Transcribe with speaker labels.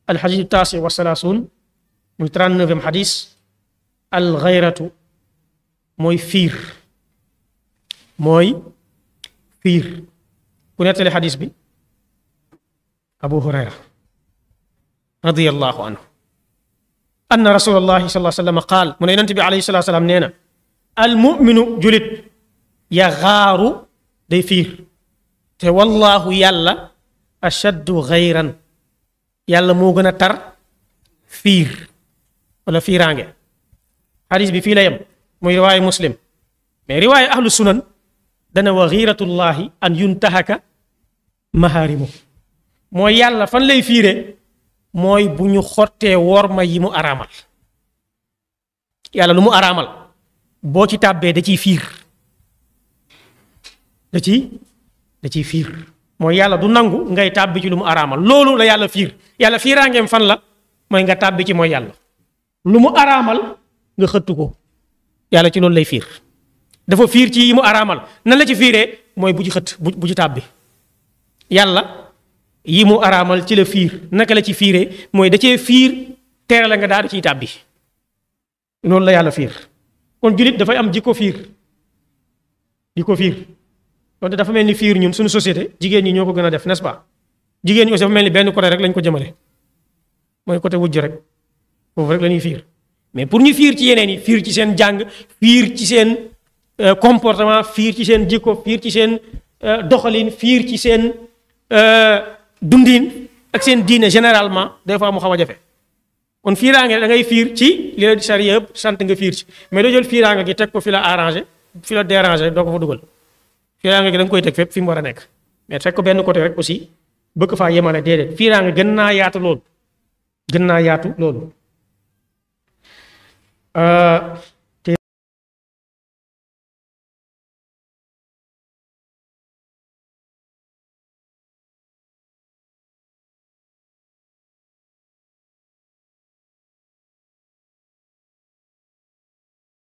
Speaker 1: alxadis taasi wa salaasun muy 39e xadis alxayratu mooy fiir ku nettali xadis bi abu hurayra radiyallahu anhu anna rasulallahi sallallahu alayhi wa sallam qaal mu ne yonent bi alayhi salatu salaam nee na almuminu julit yaxaaru day fiir te wallahu yàlla ashaddu xayran yàlla moo gën a tar fiir wala fiiraange xadis bi fii la yem muy riwaaya muslim mais riwaaya ahlu sunan dana wa xiiratullahi an yuntahaka mahaarimu mooy yàlla fan lay fiire mooy bu ñu xottee worma yi mu araamal yàlla lu mu araamal boo ci tàbbee da ciy fiir da ciy fiir mooy yàlla du nangu ngay tàbbi ci lu mu araamal loolu la yàlla fiir yàlla fiiraangeem fan la mooy nga tàbbi ci mooy yàlla lu mu araamal nga xëttu ko yàlla ci loolu lay fiir dafa fiir ci yi mu araamal nan la ci fiiree mooy bu ci xët bu ci tàbbi yàlla yi mu araamal ci la fiir naka la ci fiiree mooy da cee fiir tere la nga daal di ciy tàbbi loolu la yàlla fiir kon jullit dafay am jikko fiir donte dafa mel ni fiir ñun suñu société jigéen ñi ñoo ko gën a def n'est-ce pas jigéen ñi aussi dafa mel ni benn côté rek lañ ko jëmale mooy côté wujj rek foofu rek la ñuy fiir mais pour ñu fiir ci yeneen yi fiir ci seen jàng fiir ci seen comportement fiir ci seen jikko fiir ci seen doxalin fiir ci seen dundin ak seen diine généralement des fois mu xaw a jafe kon fiiraange da ngay fiir ci li la charia yëpp sant nga fiir ci mais doo jël fiiraange gi teg ko fi la arrangé fi la dérangé doo ko fa dugal fiiraange gi da nga koy teg fépp fi mu war a nekk mais teg ko benn côté rek aussi bëgg faa yemale déedéet fiiraange gën naa yaatu loolu